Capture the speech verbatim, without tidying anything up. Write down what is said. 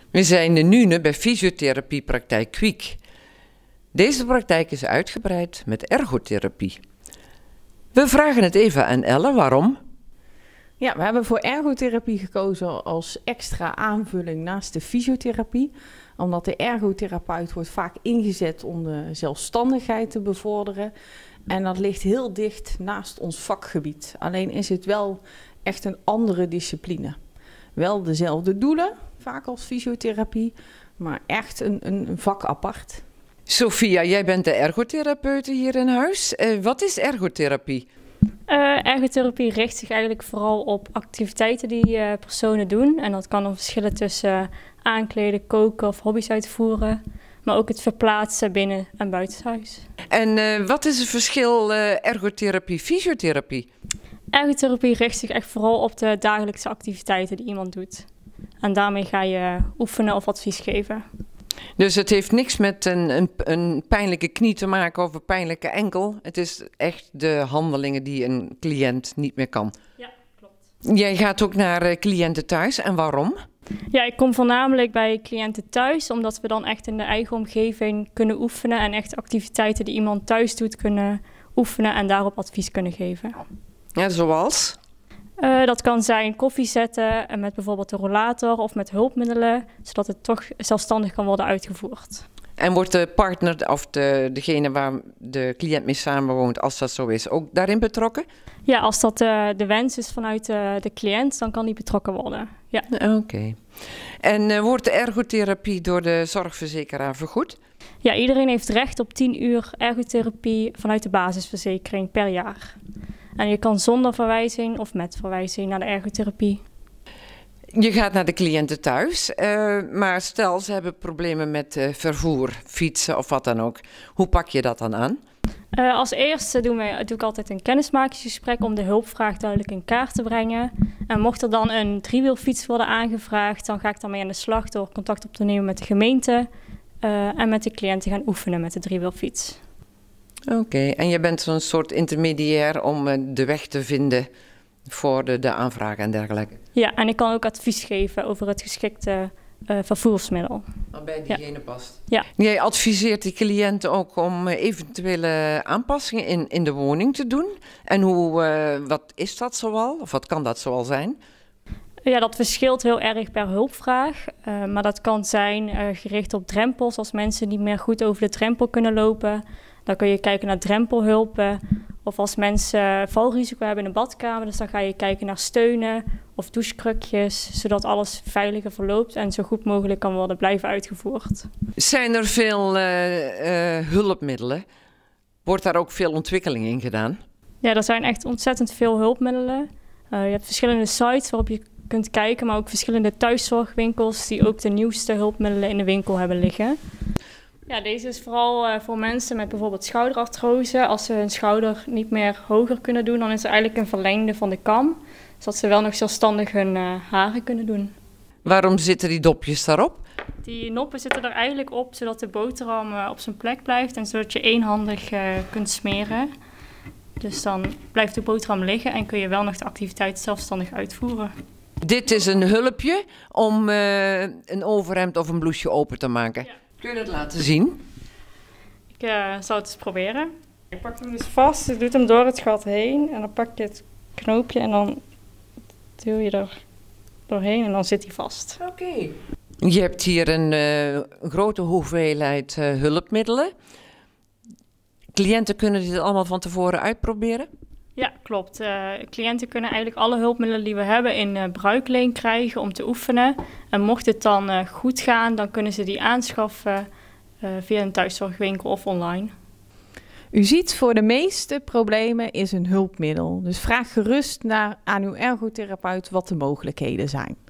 We zijn nu bij fysiotherapiepraktijk Kwiek. Deze praktijk is uitgebreid met ergotherapie. We vragen het even aan Elle waarom. Ja, we hebben voor ergotherapie gekozen als extra aanvulling naast de fysiotherapie. Omdat de ergotherapeut wordt vaak ingezet om de zelfstandigheid te bevorderen. En dat ligt heel dicht naast ons vakgebied. Alleen is het wel echt een andere discipline. Wel dezelfde doelen, vaak als fysiotherapie, maar echt een, een, een vak apart. Sophia, jij bent de ergotherapeute hier in huis. Uh, wat is ergotherapie? Uh, ergotherapie richt zich eigenlijk vooral op activiteiten die uh, personen doen. En dat kan dan verschillen tussen uh, aankleden, koken of hobby's uitvoeren. Maar ook het verplaatsen binnen en buitenshuis. En uh, wat is het verschil uh, ergotherapie-fysiotherapie? Ergotherapie richt zich echt vooral op de dagelijkse activiteiten die iemand doet. En daarmee ga je oefenen of advies geven. Dus het heeft niks met een, een, een pijnlijke knie te maken of een pijnlijke enkel. Het is echt de handelingen die een cliënt niet meer kan. Ja, klopt. Jij gaat ook naar cliënten thuis. En waarom? Ja, ik kom voornamelijk bij cliënten thuis, omdat we dan echt in de eigen omgeving kunnen oefenen en echt activiteiten die iemand thuis doet kunnen oefenen en daarop advies kunnen geven. Ja, zoals? Uh, dat kan zijn koffie zetten met bijvoorbeeld de rollator of met hulpmiddelen, zodat het toch zelfstandig kan worden uitgevoerd. En wordt de partner of de, degene waar de cliënt mee samenwoont, als dat zo is, ook daarin betrokken? Ja, als dat uh, de wens is vanuit uh, de cliënt, dan kan die betrokken worden. Ja. Oké. Okay. En uh, wordt de ergotherapie door de zorgverzekeraar vergoed? Ja, iedereen heeft recht op tien uur ergotherapie vanuit de basisverzekering per jaar. En je kan zonder verwijzing of met verwijzing naar de ergotherapie. Je gaat naar de cliënten thuis, uh, maar stel ze hebben problemen met uh, vervoer, fietsen of wat dan ook. Hoe pak je dat dan aan? Uh, als eerste doen we, doe ik altijd een kennismakingsgesprek om de hulpvraag duidelijk in kaart te brengen. En mocht er dan een driewielfiets worden aangevraagd, dan ga ik daarmee aan de slag door contact op te nemen met de gemeente uh, en met de cliënt te gaan oefenen met de driewielfiets. Oké, okay. En je bent zo'n soort intermediair om uh, de weg te vinden voor de, de aanvraag en dergelijke? Ja, en ik kan ook advies geven over het geschikte uh, vervoersmiddel. Wat bij diegene ja. past? Ja. Jij adviseert de cliënten ook om uh, eventuele aanpassingen in, in de woning te doen. En hoe, uh, wat is dat zoal? Of wat kan dat zoal zijn? Ja, dat verschilt heel erg per hulpvraag. Uh, maar dat kan zijn uh, gericht op drempels. Als mensen niet meer goed over de drempel kunnen lopen, dan kun je kijken naar drempelhulpen. Of als mensen valrisico hebben in de badkamer, dus dan ga je kijken naar steunen of douchekrukjes, zodat alles veiliger verloopt en zo goed mogelijk kan worden blijven uitgevoerd. Zijn er veel uh, uh, hulpmiddelen? Wordt daar ook veel ontwikkeling in gedaan? Ja, er zijn echt ontzettend veel hulpmiddelen. Uh, je hebt verschillende sites waarop je kunt kijken, maar ook verschillende thuiszorgwinkels die ook de nieuwste hulpmiddelen in de winkel hebben liggen. Ja, deze is vooral uh, voor mensen met bijvoorbeeld schouderartrose. Als ze hun schouder niet meer hoger kunnen doen, dan is het eigenlijk een verlengde van de kam. Zodat ze wel nog zelfstandig hun uh, haren kunnen doen. Waarom zitten die dopjes daarop? Die noppen zitten er eigenlijk op, zodat de boterham uh, op zijn plek blijft en zodat je eenhandig uh, kunt smeren. Dus dan blijft de boterham liggen en kun je wel nog de activiteit zelfstandig uitvoeren. Dit is een hulpje om uh, een overhemd of een blouseje open te maken. Ja. Kun je dat laten zien? Ik uh, zal het eens proberen. Je pakt hem dus vast, je doet hem door het gat heen en dan pak je het knoopje en dan duw je er doorheen en dan zit hij vast. Oké. Okay. Je hebt hier een uh, grote hoeveelheid uh, hulpmiddelen. Cliënten kunnen dit allemaal van tevoren uitproberen? Ja, klopt. Uh, cliënten kunnen eigenlijk alle hulpmiddelen die we hebben in uh, bruikleen krijgen om te oefenen. En mocht het dan uh, goed gaan, dan kunnen ze die aanschaffen uh, via een thuiszorgwinkel of online. U ziet, voor de meeste problemen is een hulpmiddel. Dus vraag gerust naar, aan uw ergotherapeut wat de mogelijkheden zijn.